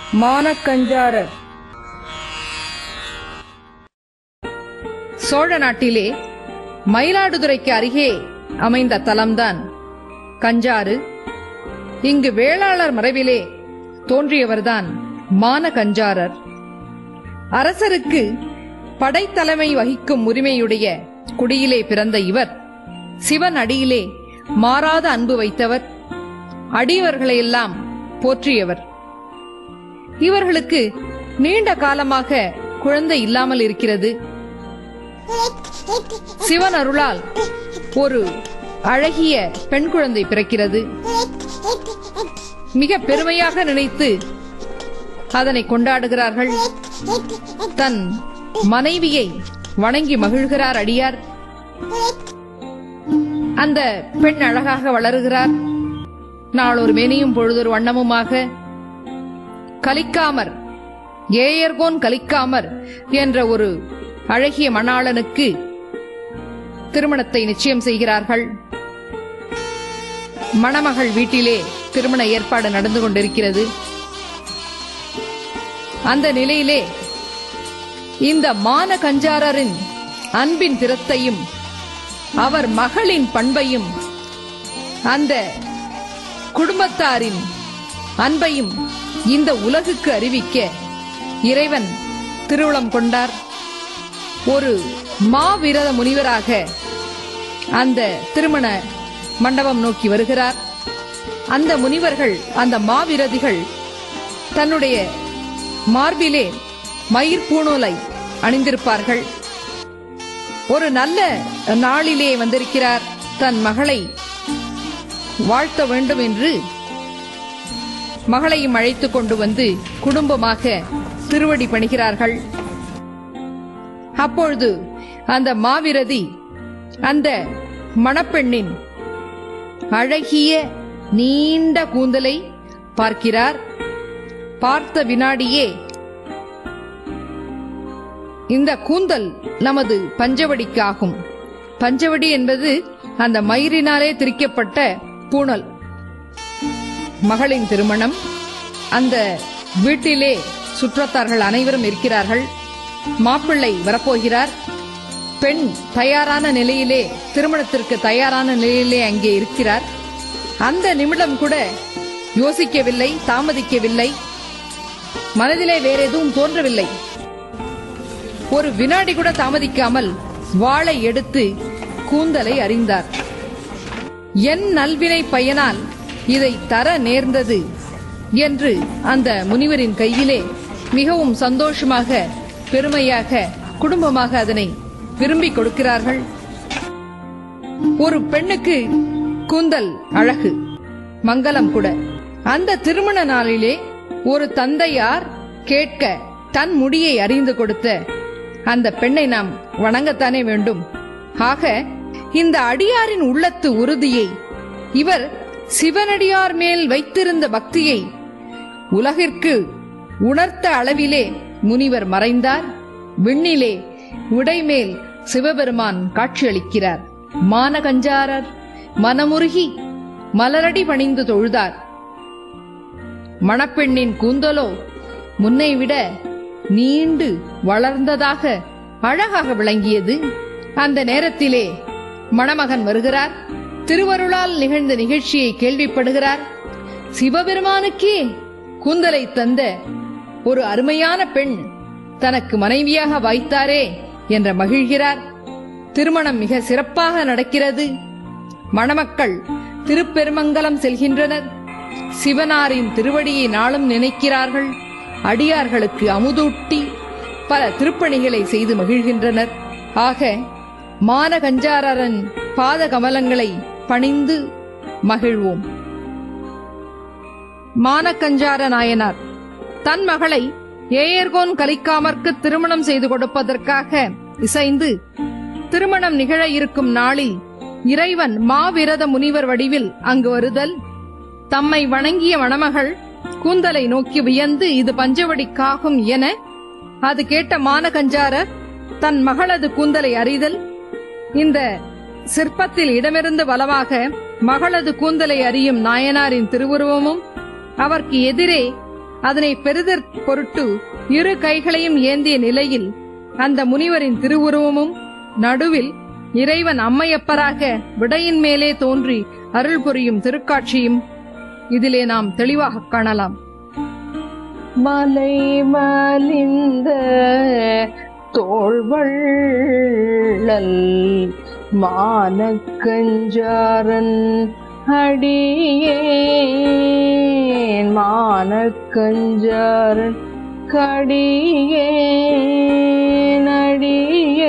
மானக்கஞ்சாரர். சோழ நாட்டிலே மயிலாடுதுறைக்கு அருகே அமைந்த தலம்தான் கஞ்சாறு. இங்கு வேளாளர் மரபிலே தோன்றியவர்தான் மானக்கஞ்சாரர். அரசருக்கு படைத்தலைமை வகிக்கும் உரிமையுடைய குடியிலே பிறந்த இவர் சிவன் அடியிலே மாறாத அன்பு வைத்தவர், அடியவர்களையெல்லாம் போற்றியவர். இவர்களுக்கு நீண்ட காலமாக குழந்தை இல்லாமல் இருக்கிறது. சிவன் அருளால் ஒரு அழகிய பெண் குழந்தை பிறக்கிறது. மிக பெருமையாக நினைத்து அதனை கொண்டாடுகிறார்கள். தன் மனைவியை வணங்கி மகிழ்கிறார் அடியார். அந்த பெண் அழகாக வளருகிறார். நாளொரு மேனியும் பொழுதொரு வண்ணமுமாக கலிக்காமர், ஏயர்கோன் கலிக்காமர் என்ற ஒரு அழகிய மணாளனுக்கு திருமணத்தை நிச்சயம் செய்கிறார்கள். மணமகள் வீட்டிலே திருமண ஏற்பாடு நடந்து கொண்டிருக்கிறது. அந்த நிலையிலே இந்த மானக்கஞ்சாரரின் அன்பின் திறத்தையும் அவர் மகளின் பண்பையும் அந்த குடும்பத்தாரின் அன்பையும் இந்த உலகுக்கு அறிவிக்க இறைவன் திருவுளம் கொண்டார். ஒரு மாவிரத முனிவராக அந்த திருமண மண்டபம் நோக்கி வருகிறார். அந்த முனிவர்கள், அந்த மாவிரதிகள் தன்னுடைய மார்பிலே மயிர்பூணூலை அணிந்திருப்பார்கள். ஒரு நல்ல நாளிலே வந்திருக்கிறார். தன் மகளை வாழ்த்த வேண்டும் என்று மகளையும் அழைத்துக் கொண்டு வந்து குடும்பமாக திருவடி பணிகிறார்கள். அப்பொழுது அந்த மாவிரதி அந்த மணப்பெண்ணின் அழகிய நீண்ட கூந்தலை பார்க்கிறார். பார்த்த வினாடியே இந்த கூந்தல் நமது பஞ்சவடிக்கு ஆகும். பஞ்சவடி என்பது அந்த மயிரினாலே திரிக்கப்பட்ட பூணல். மகளின் திருமணம். அந்த வீட்டிலே சுற்றத்தார்கள் அனைவரும் இருக்கிறார்கள். மாப்பிள்ளை வரப்போகிறார். பெண் தயாரான நிலையிலே, திருமணத்திற்கு தயாரான நிலையிலே அங்கே இருக்கிறார். அந்த நிமிடம் கூட யோசிக்கவில்லை, தாமதிக்கவில்லை, மனதிலே வேற எதுவும் தோன்றவில்லை. ஒரு வினாடி கூட தாமதிக்காமல் வாளை எடுத்து கூந்தலை அறிந்தார். என் நல்வினை பயனால் இதை தர நேர்ந்தது என்று அந்த முனிவரின் கையிலே மிகவும் சந்தோஷமாக, பெருமையாக, குடும்பமாக அதனை விரும்பி கொடுக்கிறார்கள். ஒரு பெண்ணுக்கு கூந்தல் அழகு, மங்களம் கூட. அந்த திருமண நாளிலே ஒரு தந்தையார் கேட்க தன் முடியை அறிந்து கொடுத்த அந்த பெண்ணை நாம் வணங்கத்தானே வேண்டும். ஆக இந்த அடியாரின் உள்ளத்து உறுதியை, இவர் சிவனடியார் மேல் வைத்திருந்த பக்தியை உலகிற்கு உணர்த்த அளவிலே முனிவர் மறைந்தார். விண்ணிலே உடைமேல் சிவபெருமான் காட்சியளிக்கிறார். மானக்கஞ்சாரர் மனமுருகி மலரடி பணிந்து தொழுதார். மணப்பெண்ணின் கூந்தலோ முன்னை விட நீண்டு வளர்ந்ததாக அழகாக விளங்கியது. அந்த நேரத்திலே மணமகன் வருகிறார். திருவருளால் நிகழ்ந்த நிகழ்ச்சியை கேள்விப்படுகிறார். சிவபெருமானுக்கே கூந்தலை தந்த ஒரு அருமையான பெண் தனக்கு மனைவியாக வாய்த்தாரே என்ற மகிழ்கிறார். திருமணம் மிக சிறப்பாக நடக்கிறது. மணமக்கள் திருப்பெருமங்கலம் செல்கின்றனர். சிவனாரின் திருவடியை நாளும் நினைக்கிறார்கள். அடியார்களுக்கு அமுதூட்டி பல திருப்பணிகளை செய்து மகிழ்கின்றனர். ஆக மானக்கஞ்சாரரின் பாத கமலங்களை பணிந்து மகிழ்வோம். மானக்கஞ்சார நாயனார் தன் மகளை ஏயர்கோன் கலிக்காமற்கு திருமணம் செய்து கொடுப்பதற்காக இசைந்து திருமணம் நிகழ இருக்கும் நாளில் இறைவன் மாவிரத முனிவர் வடிவில் அங்கு வருதல், தம்மை வணங்கிய மணமகள் கூந்தலை நோக்கி வியந்து இது பஞ்சவடிக்காகும் என அது கேட்ட மானக்கஞ்சாரர் தன் மகளது கூந்தலை அறிதல், இந்த சிற்பத்தில் இடமிருந்து வலமாக மகளது கூந்தலை அறியும் நாயனாரின் திருவுருவமும் அவருக்கு எதிரே அதனை பெறுதற் பொருட்டு இரு கைகளையும் ஏந்திய நிலையில் அந்த முனிவரின் திருவுருவமும் நடுவில் இறைவன் அம்மையப்பராக விடையின் மேலே தோன்றி அருள் புரியும் திருக்காட்சியும் இதிலே நாம் தெளிவாக காணலாம். மலை மலிந்த தோள்வள்ளல் மானக்கஞ்சாரன் அடியேன் மானக்கஞ்சாரன் கடியேன் அடியேன்